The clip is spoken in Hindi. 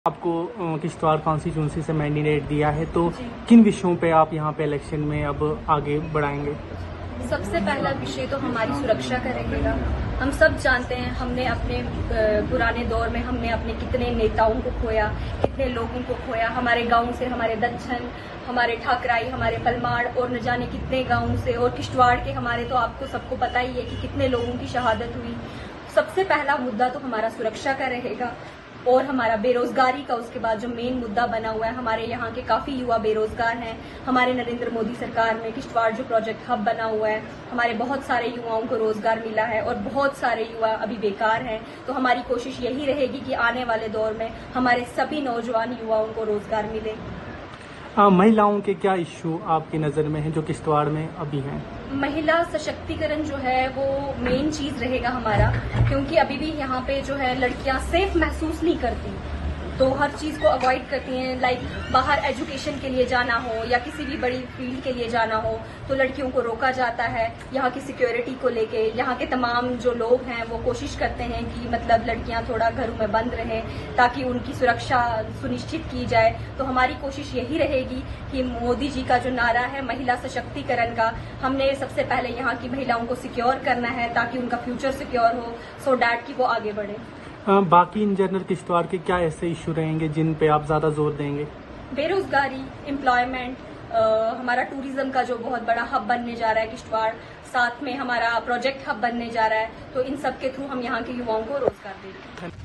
आपको किश्तवाड़ कॉन्स्टिट्यूंसी से मैंडेट दिया है, तो किन विषयों पे आप यहाँ पे इलेक्शन में अब आगे बढ़ाएंगे? सबसे पहला विषय तो हमारी सुरक्षा का रहेगा। हम सब जानते हैं हमने अपने पुराने दौर में हमने अपने कितने नेताओं को खोया, कितने लोगों को खोया। हमारे गांव से, हमारे दच्छन, हमारे ठाकराई, हमारे पलमाड़ और न जाने कितने गांव से, और किश्तवाड़ के हमारे तो आपको सबको पता ही है कि कितने लोगों की शहादत हुई। सबसे पहला मुद्दा तो हमारा सुरक्षा का रहेगा और हमारा बेरोजगारी का उसके बाद जो मेन मुद्दा बना हुआ है। हमारे यहाँ के काफी युवा बेरोजगार हैं। हमारे नरेंद्र मोदी सरकार में किश्तवाड़ जो प्रोजेक्ट हब बना हुआ है, हमारे बहुत सारे युवाओं को रोजगार मिला है और बहुत सारे युवा अभी बेकार हैं। तो हमारी कोशिश यही रहेगी कि आने वाले दौर में हमारे सभी नौजवान युवाओं को रोजगार मिले। महिलाओं के क्या इश्यू आपकी नज़र में है जो किश्तवाड़ में अभी हैं? महिला सशक्तिकरण जो है वो मेन चीज रहेगा हमारा, क्योंकि अभी भी यहाँ पे जो है लड़कियां सेफ महसूस नहीं करती, तो हर चीज को अवॉइड करती हैं। लाइक बाहर एजुकेशन के लिए जाना हो या किसी भी बड़ी फील्ड के लिए जाना हो तो लड़कियों को रोका जाता है। यहाँ की सिक्योरिटी को लेके यहाँ के तमाम जो लोग हैं वो कोशिश करते हैं कि मतलब लड़कियां थोड़ा घरों में बंद रहें ताकि उनकी सुरक्षा सुनिश्चित की जाए। तो हमारी कोशिश यही रहेगी कि मोदी जी का जो नारा है महिला सशक्तिकरण का, हमने सबसे पहले यहाँ की महिलाओं को सिक्योर करना है ताकि उनका फ्यूचर सिक्योर हो, सो डैट कि वो आगे बढ़े। बाकी इन जनरल किश्तवाड़ के क्या ऐसे इशू रहेंगे जिन पे आप ज्यादा जोर देंगे? बेरोजगारी, एम्प्लॉयमेंट, हमारा टूरिज्म का जो बहुत बड़ा हब बनने जा रहा है किश्तवाड़, साथ में हमारा प्रोजेक्ट हब बनने जा रहा है, तो इन सब के थ्रू हम यहाँ के युवाओं को रोजगार देंगे।